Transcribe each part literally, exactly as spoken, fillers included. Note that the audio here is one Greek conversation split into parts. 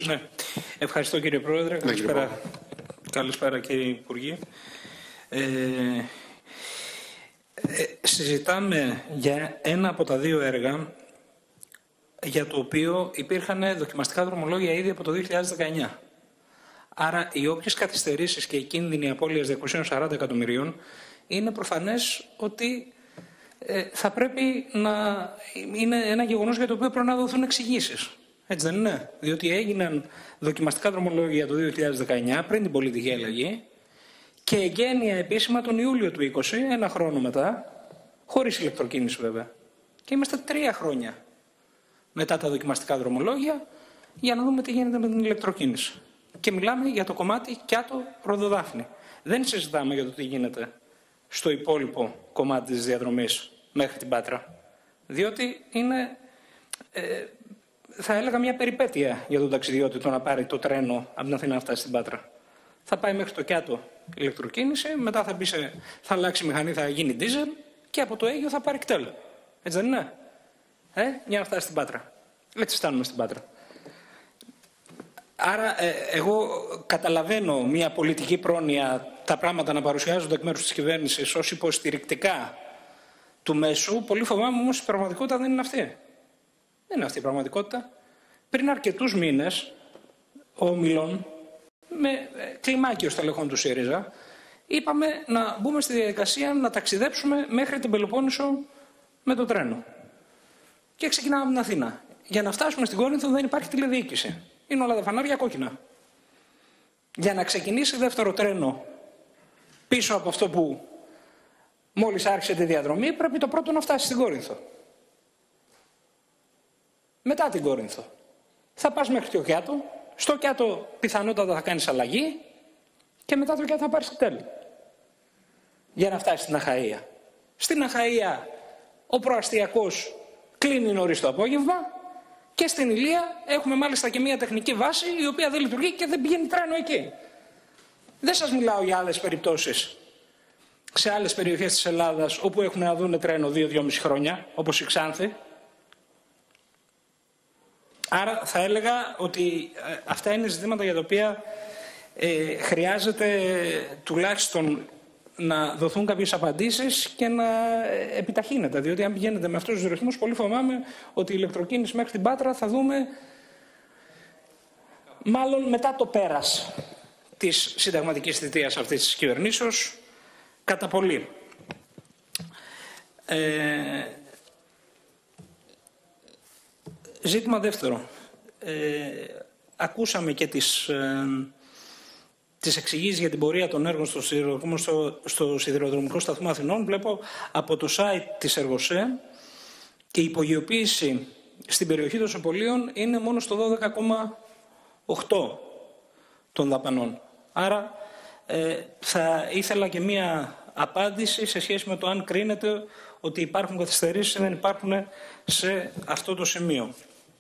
Ναι. Ευχαριστώ κύριε Πρόεδρε. Καλησπέρα, Καλησπέρα κύριε Υπουργή. Ε, ε, συζητάμε για ένα από τα δύο έργα για το οποίο υπήρχαν δοκιμαστικά δρομολόγια ήδη από το δύο χιλιάδες δεκαεννιά. Άρα οι όποιες καθυστερήσεις και οι κίνδυνοι απώλειας διακόσιων σαράντα εκατομμυρίων είναι προφανές ότι ε, θα πρέπει να είναι ένα γεγονός για το οποίο πρέπει να δοθούν εξηγήσεις. Έτσι δεν είναι? Διότι έγιναν δοκιμαστικά δρομολόγια το δύο χιλιάδες δεκαεννιά, πριν την πολιτική αλλαγή, και εγγένεια επίσημα τον Ιούλιο του είκοσι, ένα χρόνο μετά, χωρίς ηλεκτροκίνηση βέβαια. Και είμαστε τρία χρόνια μετά τα δοκιμαστικά δρομολόγια για να δούμε τι γίνεται με την ηλεκτροκίνηση. Και μιλάμε για το κομμάτι Κιάτο Ροδοδάφνη. Δεν συζητάμε για το τι γίνεται στο υπόλοιπο κομμάτι της διαδρομής μέχρι την Πάτρα. Διότι είναι, ε, θα έλεγα, μια περιπέτεια για τον ταξιδιώτη το να πάρει το τρένο από την Αθήνα να φτάσει στην Πάτρα. Θα πάει μέχρι το Κιάτο ηλεκτροκίνηση, μετά θα, μπει σε, θα αλλάξει μηχανή, θα γίνει ντίζελ και από το Αίγιο θα πάρει κτέλ. Έτσι δεν είναι? Ε, για να φτάσει στην Πάτρα. Έτσι φτάνουμε στην Πάτρα. Άρα, ε, εγώ καταλαβαίνω μια πολιτική πρόνοια τα πράγματα να παρουσιάζονται εκ μέρους της κυβέρνησης ως υποστηρικτικά του μέσου. Πολύ φοβάμαι όμως η πραγματικότητα δεν είναι αυτή. Δεν είναι αυτή η πραγματικότητα. Πριν αρκετούς μήνες, ο Μιλών, με κλιμάκιο στελεχών του ΣΥΡΙΖΑ, είπαμε να μπούμε στη διαδικασία να ταξιδέψουμε μέχρι την Πελοπόννησο με το τρένο. Και ξεκινάμε από την Αθήνα. Για να φτάσουμε στην Κόρινθο δεν υπάρχει τηλεδιοίκηση. Είναι όλα τα φανάρια κόκκινα. Για να ξεκινήσει δεύτερο τρένο πίσω από αυτό που μόλις άρχισε τη διαδρομή, πρέπει το πρώτο να φτάσει στην Κόρινθο. Μετά την Κόρινθο θα πας μέχρι το Κιάτο. Στο Κιάτο πιθανότατα θα κάνεις αλλαγή και μετά το Κιάτο θα πάρεις κτέλ. Για να φτάσεις στην Αχαΐα. Στην Αχαΐα ο προαστιακός κλείνει νωρίς το απόγευμα και στην Ηλία έχουμε μάλιστα και μια τεχνική βάση η οποία δεν λειτουργεί και δεν πηγαίνει τρένο εκεί. Δεν σας μιλάω για άλλες περιπτώσεις σε άλλες περιοχές της Ελλάδας όπου έχουν να δουν τρένο δύο με δυόμισι χρόνια, όπως η Ξάνθη. Άρα θα έλεγα ότι ε, αυτά είναι ζητήματα για τα οποία ε, χρειάζεται τουλάχιστον να δοθούν κάποιες απαντήσεις και να ε, επιταχύνεται. Διότι αν πηγαίνετε με αυτούς τους ρυθμούς, πολύ φοβάμαι ότι η ηλεκτροκίνηση μέχρι την Πάτρα θα δούμε μάλλον μετά το πέρας της συνταγματικής θητείας αυτής της κυβερνήσεως, κατά πολύ. Ε, Ζήτημα δεύτερο. Ε, ακούσαμε και τις, ε, τις εξηγήσεις για την πορεία των έργων στο σιδηροδρομικό, στο, στο σιδηροδρομικό σταθμό Αθηνών. Βλέπω από το site της Εργοσέ και η υπογειοποίηση στην περιοχή των Σοπολίων είναι μόνο στο δώδεκα κόμμα οκτώ των δαπανών. Άρα ε, θα ήθελα και μία απάντηση σε σχέση με το αν κρίνεται ότι υπάρχουν καθυστερήσεις ή δεν υπάρχουν σε αυτό το σημείο.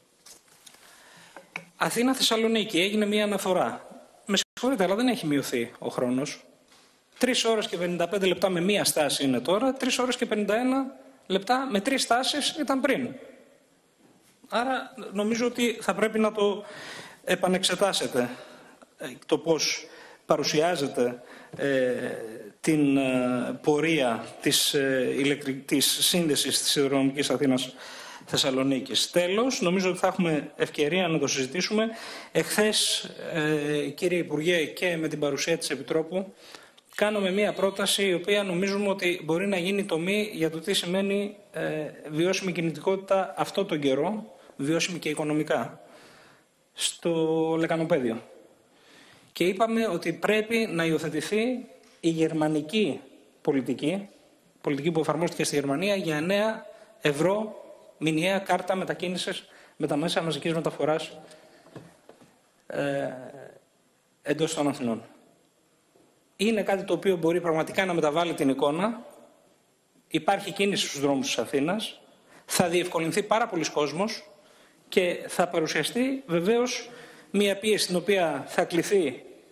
Αθήνα-Θεσσαλονίκη, έγινε μία αναφορά. Με συγχωρείτε, αλλά δεν έχει μειωθεί ο χρόνος. Τρεις ώρες και πενήντα πέντε λεπτά με μία στάση είναι τώρα, τρεις ώρες και πενήντα ένα λεπτά με τρεις στάσεις ήταν πριν. Άρα νομίζω ότι θα πρέπει να το επανεξετάσετε το πώς παρουσιάζεται ε, την ε, πορεία της, ε, ηλεκτρι... της σύνδεσης της σιδηροδρομικής Αθήνας Θεσσαλονίκης. Τέλος, νομίζω ότι θα έχουμε ευκαιρία να το συζητήσουμε. Εχθές, ε, κύριε Υπουργέ, και με την παρουσία της Επιτρόπου, κάνουμε μία πρόταση η οποία νομίζουμε ότι μπορεί να γίνει τομή για το τι σημαίνει ε, βιώσιμη κινητικότητα αυτό τον καιρό, βιώσιμη και οικονομικά, στο λεκανοπέδιο. Και είπαμε ότι πρέπει να υιοθετηθεί η γερμανική πολιτική, πολιτική που εφαρμόστηκε στη Γερμανία για εννέα ευρώ μηνιαία κάρτα μετακίνησης με τα μέσα μαζικής μεταφοράς ε, εντός των Αθηνών. Είναι κάτι το οποίο μπορεί πραγματικά να μεταβάλει την εικόνα. Υπάρχει κίνηση στους δρόμους της Αθήνας, θα διευκολυνθεί πάρα πολλοί κόσμος και θα παρουσιαστεί βεβαίως μία πίεση την οποία θα κληθεί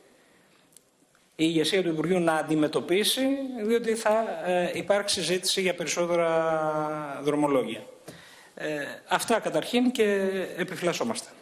η ηγεσία του Υπουργείου να αντιμετωπίσει, διότι θα ε, υπάρξει ζήτηση για περισσότερα δρομολόγια. Ε, αυτά καταρχήν και επιφυλασσόμαστε.